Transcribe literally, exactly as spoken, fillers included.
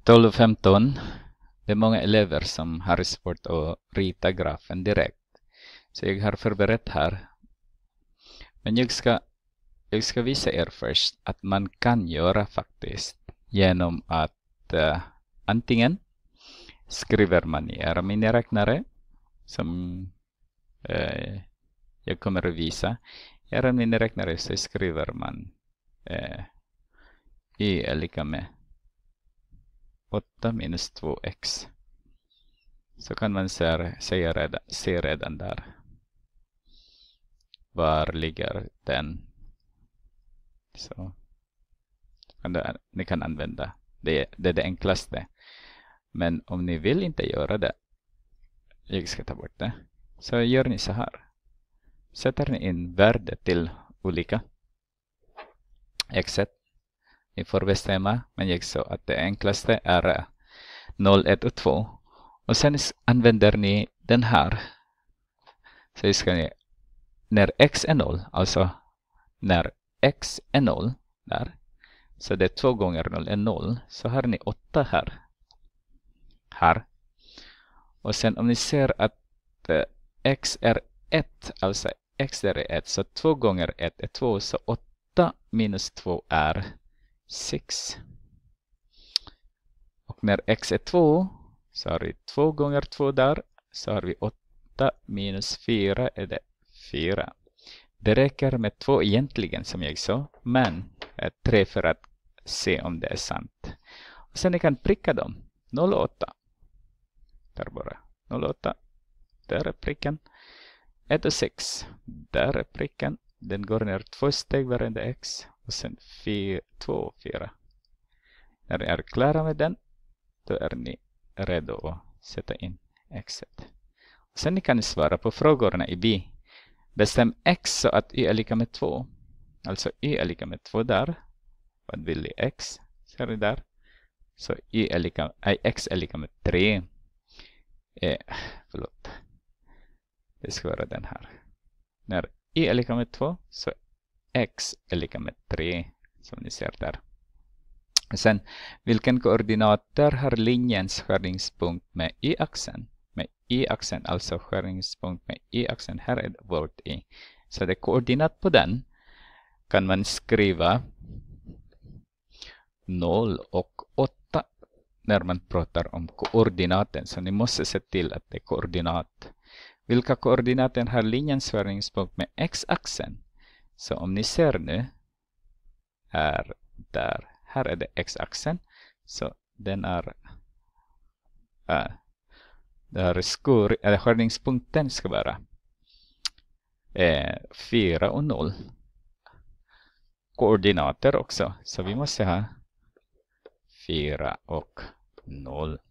tolv och femton. Det är många elever som har svårt att rita grafen direkt. Så jag har förberett här. Men jag ska, jag ska visa er först att man kan göra faktiskt genom att uh, antingen skriver man i era miniräknare som uh, jag kommer att visa. I era miniräknare så skriver man uh, y är lika med åtta minus två x. Så kan man se, se, redan, se redan där. Var ligger den? Så ni kan använda. Det, det är det enklaste. Men om ni vill inte göra det. Jag ska ta bort det. Så gör ni så här. Sätter ni in värde till olika xet. Ni får bestämma. Men jag sa att det enklaste är noll, ett och två. Och sen använder ni den här. Så ska ni, när x är noll, alltså när x är noll, där. Så det är två gånger noll är noll. Så har ni åtta här. Här. Och sen om ni ser att eh, x är ett, alltså x är ett. Så två gånger ett är två. Så åtta minus två är sex. Och när x är två. Så har vi två gånger två där. Så har vi åtta minus fyra är det fyra. Det räcker med två egentligen som jag sa. Men tre för att se om det är sant. Och sen ni kan pricka dem. noll och åtta. Där bara. noll och åtta. Där är pricken. ett och sex. Där är pricken. Den går ner två steg varenda x. Och sen två och fyra. När ni är klara med den. Då är ni redo att sätta in xet. Och sen ni kan svara på frågorna i B. Bestäm x så att y är lika med två. Alltså y är lika med två där. Vad vill ni x? Ser ni där? Så y är lika, nej, x är lika med tre. Eh, förlåt. Det ska vara den här. När y är lika med två så x är lika med tre. Som ni ser där. Sen, vilken koordinater har linjens skärningspunkt med y-axeln? Med y-axeln, alltså skärningspunkt med y-axeln. Här är vårt y. Så det koordinat på den kan man skriva noll och åtta när man pratar om koordinaten. Så ni måste se till att det är koordinat. Vilka koordinater har linjens skärningspunkt med x-axeln? Så om ni ser nu är där. Här är det x-axeln. Så den är äh, där skor, eller skärningspunkten ska vara eh, fyra och noll. Koordinater också. Så vi måste ha fyra och noll.